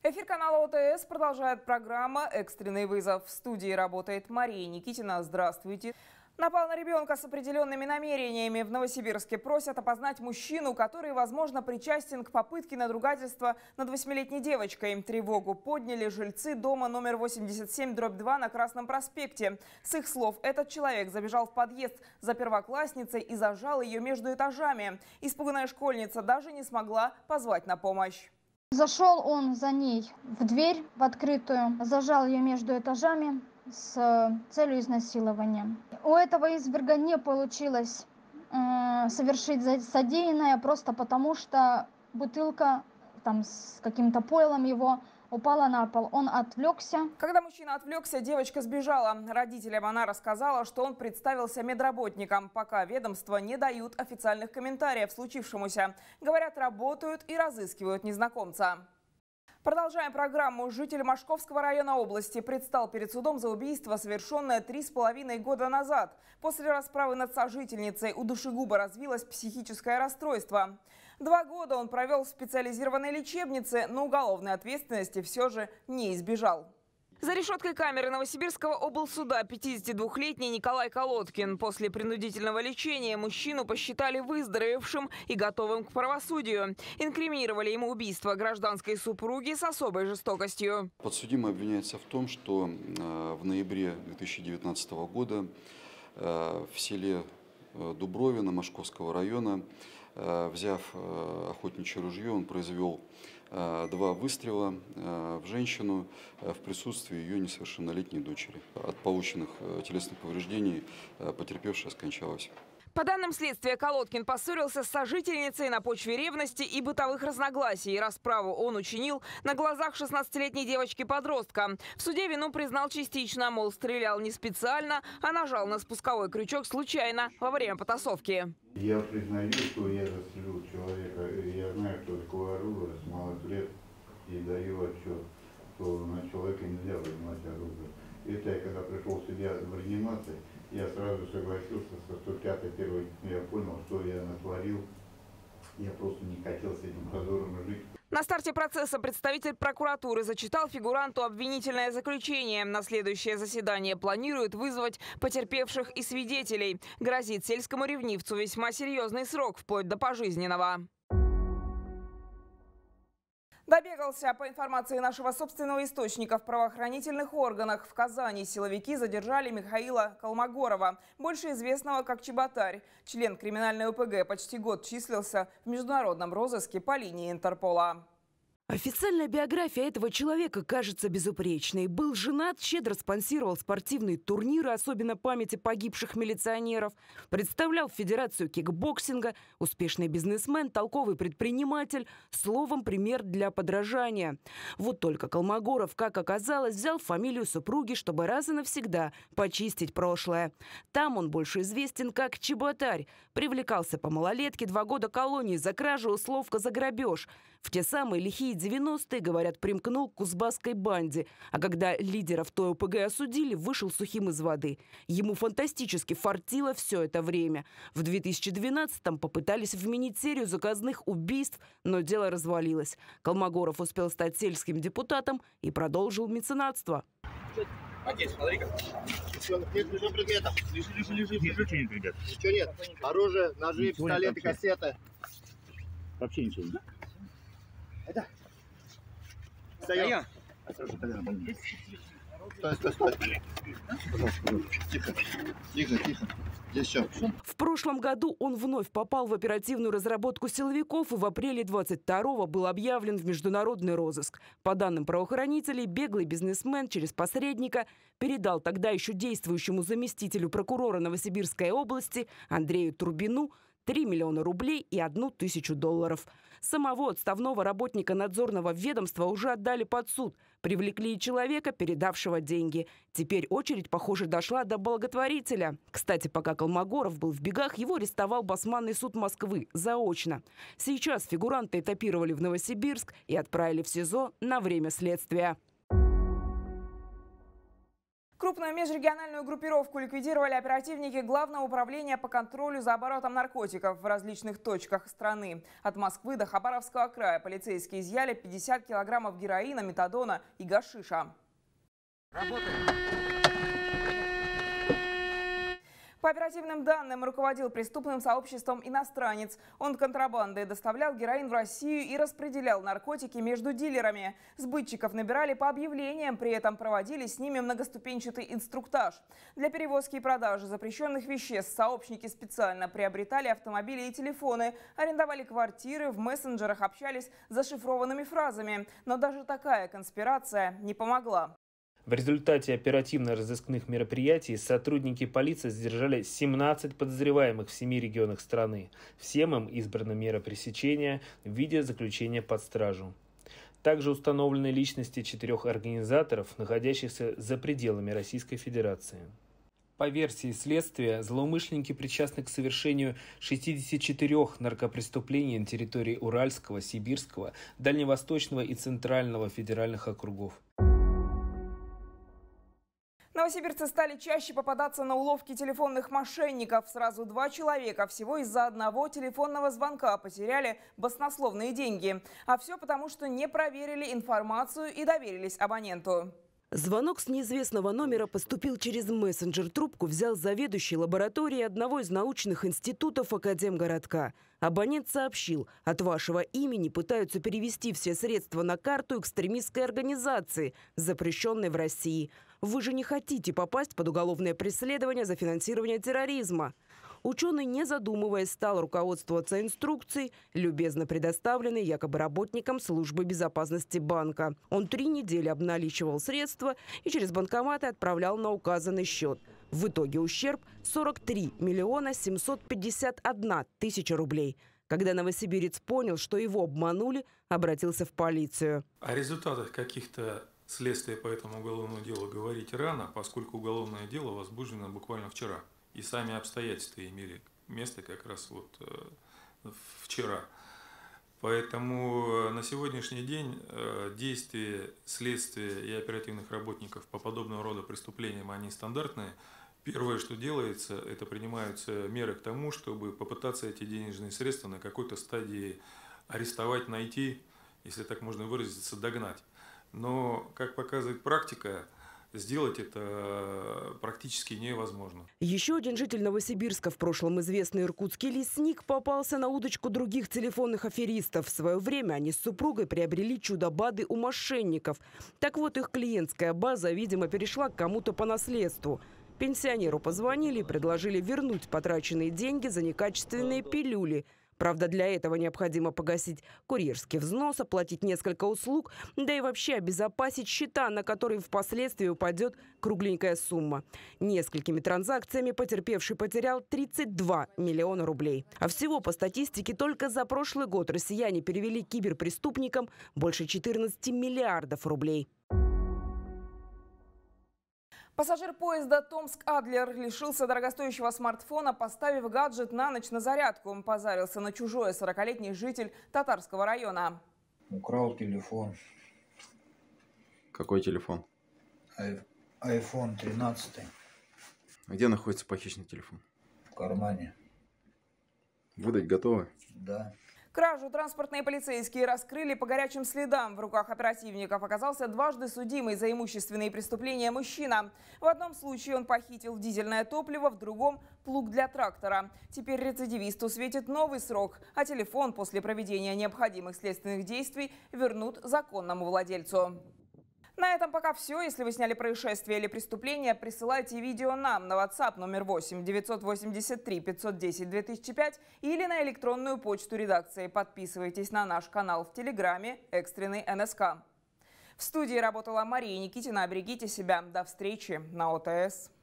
Эфир канала ОТС продолжает программа «Экстренный вызов». В студии работает Мария Никитина. Здравствуйте. Напал на ребенка с определенными намерениями. В Новосибирске просят опознать мужчину, который, возможно, причастен к попытке надругательства над 8-летней девочкой. Тревогу подняли жильцы дома номер 87/2 на Красном проспекте. С их слов, этот человек забежал в подъезд за первоклассницей и зажал ее между этажами. Испуганная школьница даже не смогла позвать на помощь. Зашел он за ней в дверь, в открытую, зажал ее между этажами с целью изнасилования. У этого изверга не получилось совершить содеянное просто потому, что бутылка там с каким-то пойлом его упала на пол. Он отвлекся. Когда мужчина отвлекся, девочка сбежала. Родителям она рассказала, что он представился медработником. Пока ведомства не дают официальных комментариев случившемуся. Говорят, работают и разыскивают незнакомца. Продолжаем программу. Житель Мошковского района области предстал перед судом за убийство, совершенное 3,5 года назад. После расправы над сожительницей у душегуба развилось психическое расстройство. 2 года он провел в специализированной лечебнице, но уголовной ответственности все же не избежал. За решеткой камеры Новосибирского облсуда 52-летний Николай Колодкин. После принудительного лечения мужчину посчитали выздоровевшим и готовым к правосудию. Инкриминировали ему убийство гражданской супруги с особой жестокостью. Подсудимый обвиняется в том, что в ноябре 2019 года в селе Дубровино Мошковского района, взяв охотничье ружье, он произвел 2 выстрела в женщину в присутствии ее несовершеннолетней дочери. От полученных телесных повреждений потерпевшая скончалась. По данным следствия, Колодкин поссорился с сожительницей на почве ревности и бытовых разногласий. Расправу он учинил на глазах 16-летней девочки-подростка. В суде вину признал частично, мол, стрелял не специально, а нажал на спусковой крючок случайно во время потасовки. Я признаю, что я застрелил человека. Я знаю, что такое оружие с малых лет, и даю отчет, что на человека нельзя поднимать оружие. Это я когда пришел в себя в реанимации, я сразу согласился со 105-й первой. Я понял, что я натворил. Я просто не хотел с этим позором жить. На старте процесса представитель прокуратуры зачитал фигуранту обвинительное заключение. На следующее заседание планируют вызвать потерпевших и свидетелей. Грозит сельскому ревнивцу весьма серьезный срок, вплоть до пожизненного. Добегался. По информации нашего собственного источника, в правоохранительных органах в Казани силовики задержали Михаила Колмогорова, больше известного как Чеботарь. Член криминальной ОПГ почти год числился в международном розыске по линии Интерпола. Официальная биография этого человека кажется безупречной. Был женат, щедро спонсировал спортивные турниры, особенно памяти погибших милиционеров. Представлял Федерацию кикбоксинга, успешный бизнесмен, толковый предприниматель. Словом, пример для подражания. Вот только Колмогоров, как оказалось, взял фамилию супруги, чтобы раз и навсегда почистить прошлое. Там он больше известен как Чеботарь. Привлекался по малолетке, 2 года колонии за кражу, условка за грабеж. В те самые лихие 90-е, говорят, примкнул к кузбасской банде. А когда лидеров той ОПГ осудили, вышел сухим из воды. Ему фантастически фартило все это время. В 2012-м попытались вменить серию заказных убийств, но дело развалилось. Колмогоров успел стать сельским депутатом и продолжил меценатство. Одеть, смотри-ка. Нет лежит предметов. Лежит, ребят. Ничего нет. Оружие, ножи, Ничего пистолеты, нет вообще. кассеты. Вообще ничего нет. Это. Встаем. Стой. Тихо. Здесь что? В прошлом году он вновь попал в оперативную разработку силовиков и в апреле 22-го был объявлен в международный розыск. По данным правоохранителей, беглый бизнесмен через посредника передал тогда еще действующему заместителю прокурора Новосибирской области Андрею Турбину 3 миллиона рублей и 1 тысячу долларов. Самого отставного работника надзорного ведомства уже отдали под суд. Привлекли и человека, передавшего деньги. Теперь очередь, похоже, дошла до благотворителя. Кстати, пока Колмогоров был в бегах, его арестовал Басманный суд Москвы заочно. Сейчас фигуранта этапировали в Новосибирск и отправили в СИЗО на время следствия. Крупную межрегиональную группировку ликвидировали оперативники Главного управления по контролю за оборотом наркотиков в различных точках страны. От Москвы до Хабаровского края полицейские изъяли 50 килограммов героина, метадона и гашиша. По оперативным данным, руководил преступным сообществом иностранец. Он контрабандой доставлял героин в Россию и распределял наркотики между дилерами. Сбытчиков набирали по объявлениям, при этом проводили с ними многоступенчатый инструктаж. Для перевозки и продажи запрещенных веществ сообщники специально приобретали автомобили и телефоны, арендовали квартиры, в мессенджерах общались зашифрованными фразами. Но даже такая конспирация не помогла. В результате оперативно-розыскных мероприятий сотрудники полиции задержали 17 подозреваемых в 7 регионах страны. Всем им избрана мера пресечения в виде заключения под стражу. Также установлены личности 4 организаторов, находящихся за пределами Российской Федерации. По версии следствия, злоумышленники причастны к совершению 64 наркопреступлений на территории Уральского, Сибирского, Дальневосточного и Центрального федеральных округов. Новосибирцы стали чаще попадаться на уловки телефонных мошенников. Сразу 2 человека всего из-за одного телефонного звонка потеряли баснословные деньги. А все потому, что не проверили информацию и доверились абоненту. Звонок с неизвестного номера поступил через мессенджер. Трубку взял заведующий лабораторией одного из научных институтов Академгородка. Абонент сообщил: от вашего имени пытаются перевести все средства на карту экстремистской организации, запрещенной в России. Вы же не хотите попасть под уголовное преследование за финансирование терроризма. Ученый, не задумываясь, стал руководствоваться инструкцией, любезно предоставленной якобы работникам службы безопасности банка. Он 3 недели обналичивал средства и через банкоматы отправлял на указанный счет. В итоге ущерб 43 миллиона 751 тысяча рублей. Когда новосибирец понял, что его обманули, обратился в полицию. О результатах каких-то следствия по этому уголовному делу говорить рано, поскольку уголовное дело возбуждено буквально вчера. И сами обстоятельства имели место как раз вчера. Поэтому на сегодняшний день действия следствия и оперативных работников по подобного рода преступлениям, они стандартные. Первое, что делается, это принимаются меры к тому, чтобы попытаться эти денежные средства на какой-то стадии арестовать, найти, если так можно выразиться, догнать. Но, как показывает практика, сделать это практически невозможно. Еще один житель Новосибирска, в прошлом известный иркутский лесник, попался на удочку других телефонных аферистов. В свое время они с супругой приобрели чудо-БАДы у мошенников. Так вот, их клиентская база, видимо, перешла к кому-то по наследству. Пенсионеру позвонили и предложили вернуть потраченные деньги за некачественные пилюли. Правда, для этого необходимо погасить курьерский взнос, оплатить несколько услуг, да и вообще обезопасить счета, на которые впоследствии упадет кругленькая сумма. Несколькими транзакциями потерпевший потерял 32 миллиона рублей. А всего по статистике только за прошлый год россияне перевели киберпреступникам больше 14 миллиардов рублей. Пассажир поезда Томск-Адлер лишился дорогостоящего смартфона, поставив гаджет на ночь на зарядку. Позарился на чужое 40-летний житель Татарского района. Украл телефон. Какой телефон? iPhone 13. Где находится похищенный телефон? В кармане. Выдать готовы? Да. Кражу транспортные полицейские раскрыли по горячим следам. В руках оперативников оказался дважды судимый за имущественные преступления мужчина. В одном случае он похитил дизельное топливо, в другом – плуг для трактора. Теперь рецидивисту светит новый срок, а телефон после проведения необходимых следственных действий вернут законному владельцу. На этом пока все. Если вы сняли происшествие или преступление, присылайте видео нам на WhatsApp номер 8 983 510 2005 или на электронную почту редакции. Подписывайтесь на наш канал в Телеграме «Экстренный НСК». В студии работала Мария Никитина. Берегите себя. До встречи на ОТС.